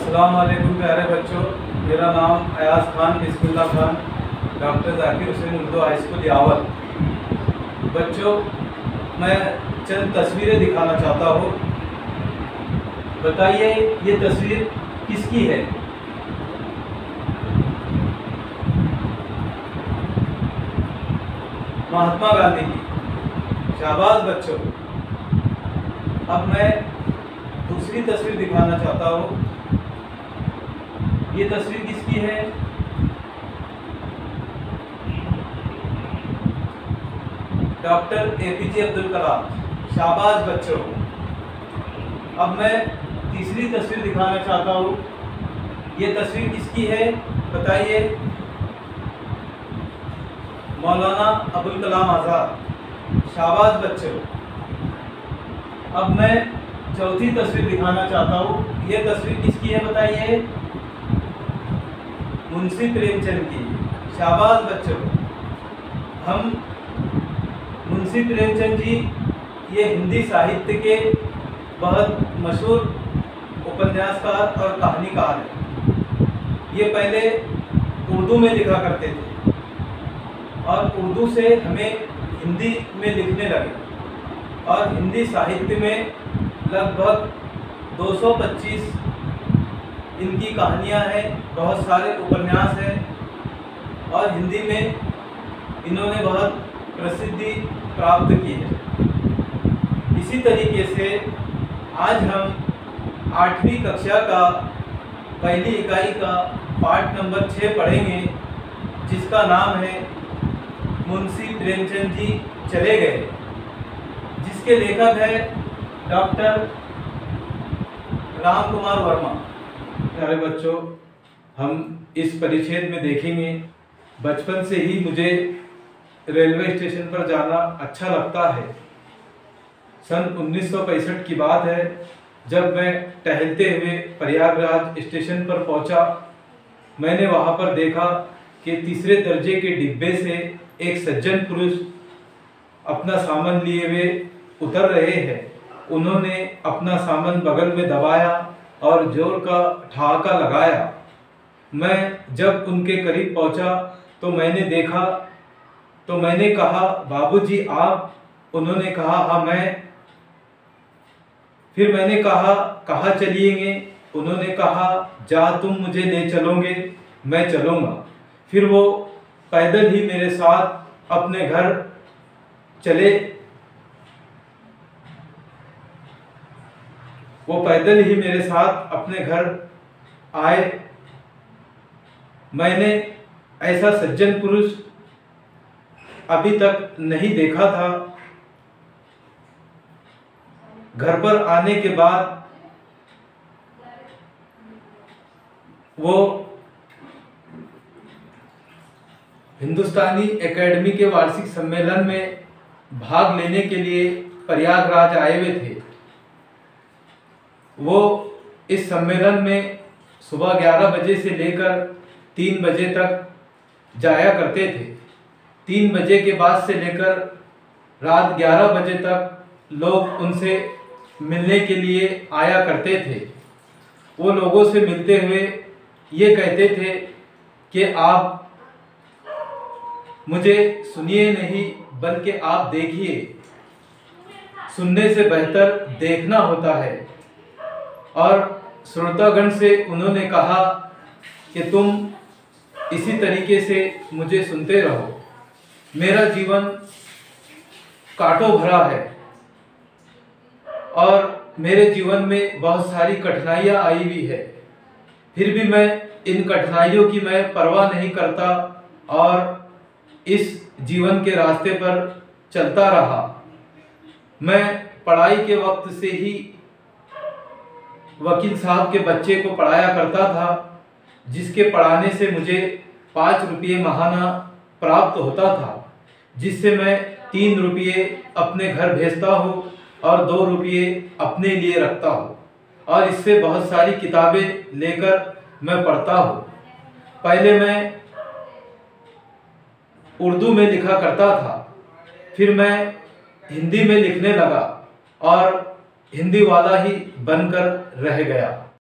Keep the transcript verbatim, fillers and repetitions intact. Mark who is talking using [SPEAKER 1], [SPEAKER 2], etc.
[SPEAKER 1] अस्सलाम वालेकुम प्यारे बच्चों, मेरा नाम Ayaz Khan Bismillah Khan, doctor Zakir Hussain Urdu high school Yawal. बच्चों, मैं चंद तस्वीरें दिखाना चाहता हूँ। बताइए ये तस्वीर किसकी है? महात्मा गांधी की। शाबाश बच्चों। अब मैं दूसरी तस्वीर दिखाना चाहता हूँ। ये तस्वीर किसकी है? Doctor APJ Abdul Kalam. शाबाश बच्चों। अब मैं तीसरी तस्वीर दिखाना चाहता हूँ। ये तस्वीर किसकी है बताइए? मौलाना अबुल कलाम आज़ाद। शाबाश बच्चों। अब मैं चौथी तस्वीर दिखाना चाहता हूँ। ये तस्वीर किसकी है बताइए? मुंशी प्रेमचंद की। शाबाश बच्चों। हम मुंशी प्रेमचंद जी ये हिंदी साहित्य के बहुत मशहूर उपन्यासकार और कहानीकार हैं। ये पहले उर्दू में लिखा करते थे और उर्दू से हमें हिंदी में लिखने लगे और हिंदी साहित्य में लगभग दो सौ पच्चीस इनकी कहानियाँ हैं, बहुत सारे उपन्यास हैं और हिंदी में इन्होंने बहुत प्रसिद्धि प्राप्त की है। इसी तरीके से आज हम आठवीं कक्षा का पहली इकाई का पाठ नंबर छः पढ़ेंगे, जिसका नाम है मुंशी प्रेमचंद जी चले गए, जिसके लेखक है डॉक्टर राम कुमार वर्मा। प्यारे बच्चों, हम इस परिच्छेद में देखेंगे, बचपन से ही मुझे रेलवे स्टेशन पर जाना अच्छा लगता है। सन उन्नीस सौ पैंसठ की बात है, जब मैं टहलते हुए प्रयागराज स्टेशन पर पहुंचा। मैंने वहां पर देखा कि तीसरे दर्जे के डिब्बे से एक सज्जन पुरुष अपना सामान लिए हुए उतर रहे हैं। उन्होंने अपना सामान बगल में दबाया और जोर का ठहाका लगाया। मैं जब उनके करीब पहुंचा तो मैंने देखा तो मैंने कहा, बाबूजी आप? उन्होंने कहा, हाँ मैं। फिर मैंने कहा, कहाँ चलिएंगे? उन्होंने कहा, जा तुम मुझे ले चलोगे, मैं चलूँगा। फिर वो पैदल ही मेरे साथ अपने घर चले वो पैदल ही मेरे साथ अपने घर आए। मैंने ऐसा सज्जन पुरुष अभी तक नहीं देखा था। घर पर आने के बाद वो हिंदुस्तानी एकेडमी के वार्षिक सम्मेलन में भाग लेने के लिए प्रयागराज आए हुए थे। वो इस सम्मेलन में सुबह ग्यारह बजे से लेकर तीन बजे तक जाया करते थे। तीन बजे के बाद से लेकर रात ग्यारह बजे तक लोग उनसे मिलने के लिए आया करते थे। वो लोगों से मिलते हुए ये कहते थे कि आप मुझे सुनिए नहीं बल्कि आप देखिए। सुनने से बेहतर देखना होता है। और श्रोतागण से उन्होंने कहा कि तुम इसी तरीके से मुझे सुनते रहो। मेरा जीवन कांटों भरा है और मेरे जीवन में बहुत सारी कठिनाइयाँ आई हुई है। फिर भी मैं इन कठिनाइयों की मैं परवाह नहीं करता और इस जीवन के रास्ते पर चलता रहा। मैं पढ़ाई के वक्त से ही वकील साहब के बच्चे को पढ़ाया करता था, जिसके पढ़ाने से मुझे पाँच रुपये महाना प्राप्त होता था, जिससे मैं तीन रुपये अपने घर भेजता हूँ और दो रुपये अपने लिए रखता हूँ और इससे बहुत सारी किताबें लेकर मैं पढ़ता हूँ। पहले मैं उर्दू में लिखा करता था, फिर मैं हिंदी में लिखने लगा और हिंदी वाला ही बनकर रह गया।